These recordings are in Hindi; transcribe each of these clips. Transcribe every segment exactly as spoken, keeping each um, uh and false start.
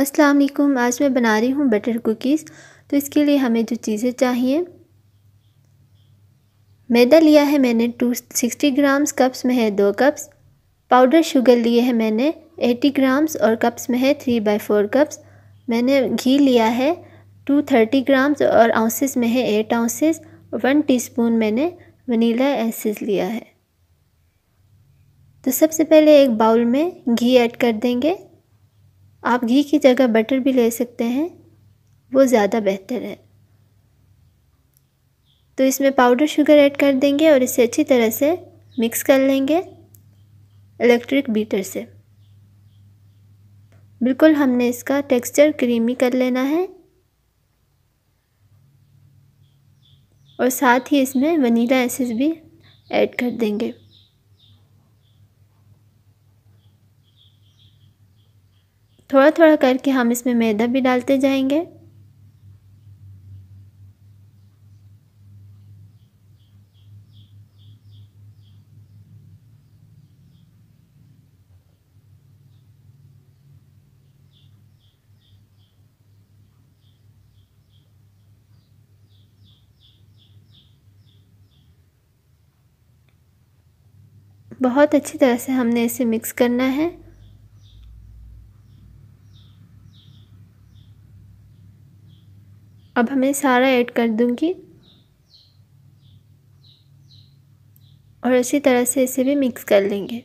अस्सलाम वालेकुम। आज मैं बना रही हूँ बटर कुकीज़। तो इसके लिए हमें जो चीज़ें चाहिए, मैदा लिया है मैंने टू सिक्सटी ग्राम्स, कप्स में है दो कप्स। पाउडर शुगर लिए है मैंने अस्सी ग्राम्स और कप्स में है थ्री बाई फोर कप्स। मैंने घी लिया है टू थर्टी ग्राम्स और आउंसेस में है एट आउंसेस। वन टीस्पून मैंने वनीला एसेंस लिया है। तो सबसे पहले एक बाउल में घी ऐड कर देंगे। आप घी की जगह बटर भी ले सकते हैं, वो ज़्यादा बेहतर है। तो इसमें पाउडर शुगर ऐड कर देंगे और इसे अच्छी तरह से मिक्स कर लेंगे इलेक्ट्रिक बीटर से। बिल्कुल हमने इसका टेक्सचर क्रीमी कर लेना है और साथ ही इसमें वनीला एसेंस भी ऐड कर देंगे। थोड़ा थोड़ा करके हम इसमें मैदा भी डालते जाएंगे। बहुत अच्छी तरह से हमने इसे मिक्स करना है। अब हमें सारा ऐड कर दूंगी और अच्छी तरह से इसे भी मिक्स कर लेंगे।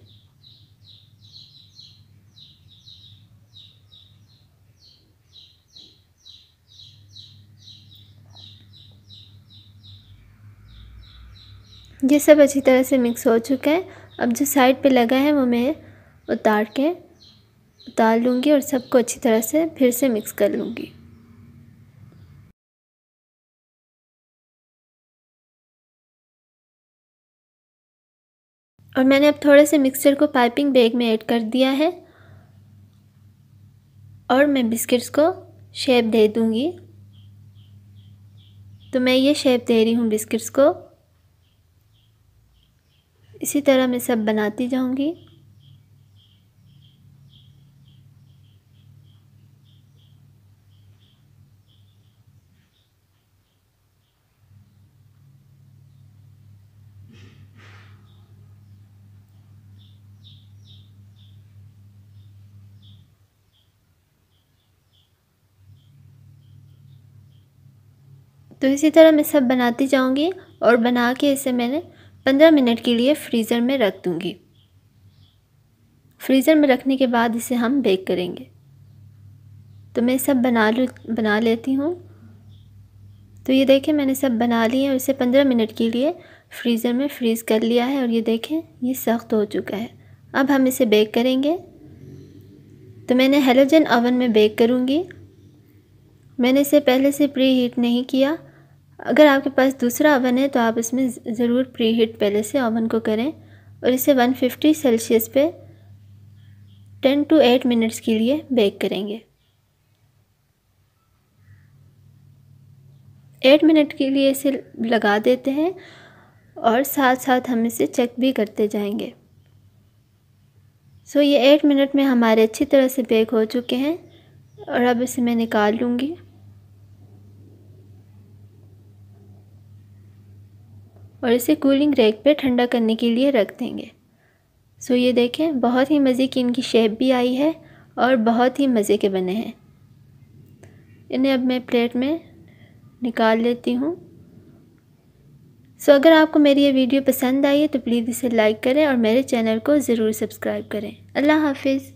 ये सब अच्छी तरह से मिक्स हो चुका है। अब जो साइड पे लगा है वो मैं उतार के उतार लूँगी और सबको अच्छी तरह से फिर से मिक्स कर लूँगी। और मैंने अब थोड़े से मिक्सचर को पाइपिंग बैग में ऐड कर दिया है और मैं बिस्किट्स को शेप दे दूँगी। तो मैं ये शेप दे रही हूँ बिस्किट्स को। इसी तरह मैं सब बनाती जाऊँगी। तो इसी तरह मैं सब बनाती जाऊँगी और बना के इसे मैंने पंद्रह मिनट के लिए फ्रीज़र में रख दूँगी। फ्रीज़र में रखने के बाद इसे हम बेक करेंगे। तो मैं सब बना लूँ बना लेती हूँ। तो ये देखें मैंने सब बना लिए और इसे पंद्रह मिनट के लिए फ्रीज़र में फ्रीज़ कर लिया है और ये देखें ये सख्त हो चुका है। अब हम इसे बेक करेंगे। तो मैंने हैलोजन ओवन में बेक करूँगी। मैंने इसे पहले से प्री हीट नहीं किया। अगर आपके पास दूसरा ओवन है तो आप इसमें ज़रूर प्री हीट पहले से ओवन को करें और इसे वन फिफ्टी सेल्सियस पे टेन टू एट मिनट्स के लिए बेक करेंगे। एट मिनट के लिए इसे लगा देते हैं और साथ साथ हम इसे चेक भी करते जाएंगे। सो ये एट मिनट में हमारे अच्छी तरह से बेक हो चुके हैं और अब इसे मैं निकाल लूँगी। और इसे कूलिंग रैक पे ठंडा करने के लिए रख देंगे। सो ये देखें बहुत ही मज़े की इनकी शेप भी आई है और बहुत ही मज़े के बने हैं। इन्हें अब मैं प्लेट में निकाल लेती हूँ। सो अगर आपको मेरी ये वीडियो पसंद आई है तो प्लीज़ इसे लाइक करें और मेरे चैनल को ज़रूर सब्सक्राइब करें। अल्लाह हाफिज़।